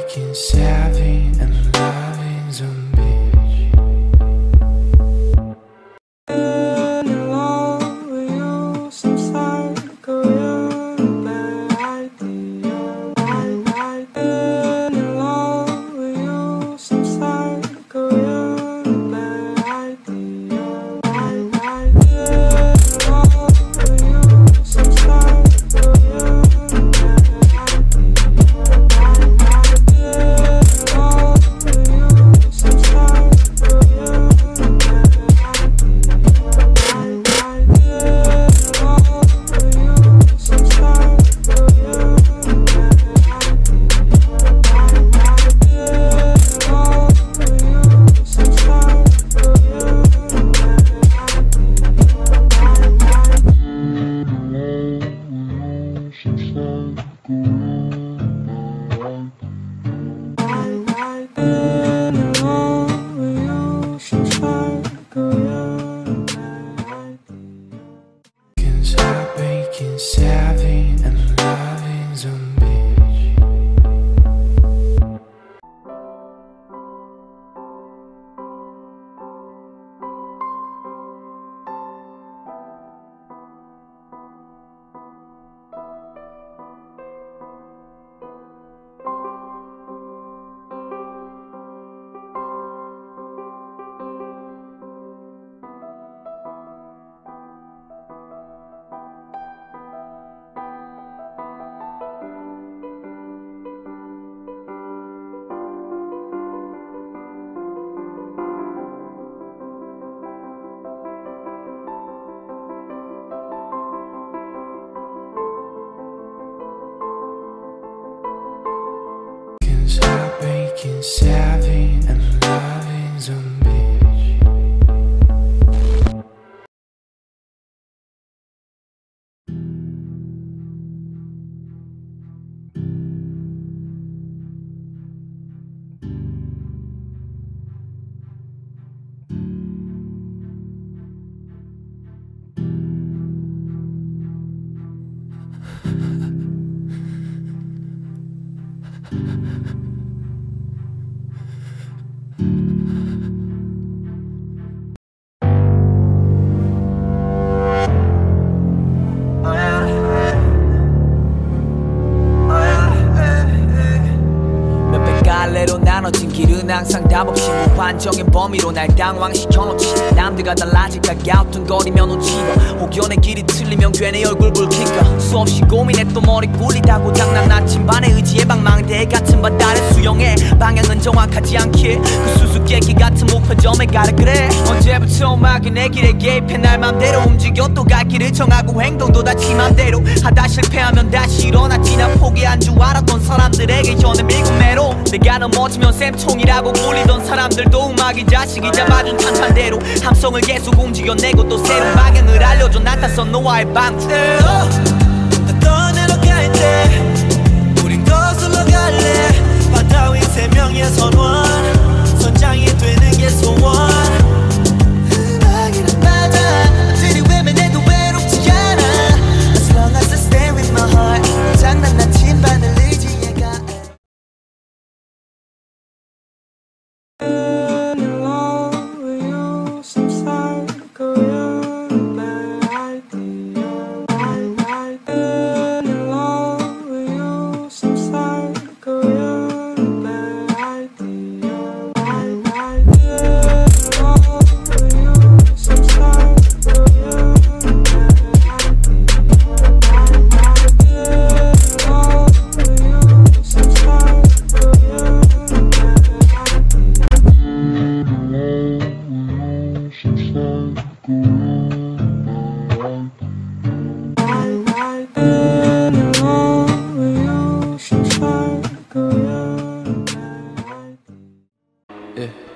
making savvy and loving some bitch. In love with you, some psycho, you're a bad idea. In love with you, some psycho, you're a bad idea. In love with you, some psycho, you're a bad savvy and loving some bitch. Stop making savvy and loving some bitch. 나눠진 길은 항상 답없이 무한정의 범위로 날 당황시켜놓지. 남들과 달라질까 갸우뚱거리며 눈치가 혹연의 길이 틀리면 괜히 얼굴 붉힌가. 수없이 고민했던 머리 굴리다고 장난났진 반의 의지에 방망대 같은 바다를 수영해. 방향은 정확하지 않게 그 수수께끼 같은 목표점에 가라 그래. 언제부터 음악이 내 길에 개입해 날 맘대로 움직여. 또 갈 길을 정하고 행동도 다 지 맘대로 하다 실패하면 다시 일어났지. 나 포기한 줄 알았던 사람들에게 현에 밀고 매로. 내가 넘어지면 쌤총이라고 불리던 사람들도 음악이 자식이 잡아준 탄탄대로 함성을 계속 움직여내고 또 새로운 방향을 알려줘. 나타선 너와의 방주대로 나 떠내려 갈 때 우린 거슬러 갈래. 바다 위 세 명의 선원 선장이 되는 게 소원. 음악이란 바다 들이외면해도 외롭지 않아. As long as I stay with my heart. 장난난 침반을 의지해가. In love with you, some psycho, you're a bad idea. In love with you, some psycho, you're a bad idea. In love with you, some psycho, you're a bad idea. In love with you, some psycho, you're a bad idea. Yeah.